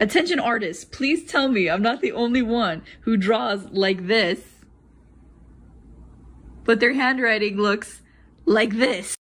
Attention artists, please tell me I'm not the only one who draws like this, but their handwriting looks like this.